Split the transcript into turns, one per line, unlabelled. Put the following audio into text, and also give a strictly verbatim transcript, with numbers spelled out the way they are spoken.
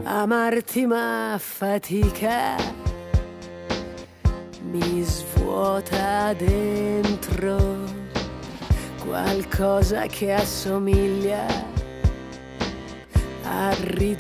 Amarti ma fatica, mi svuota dentro qualcosa che assomiglia a ridere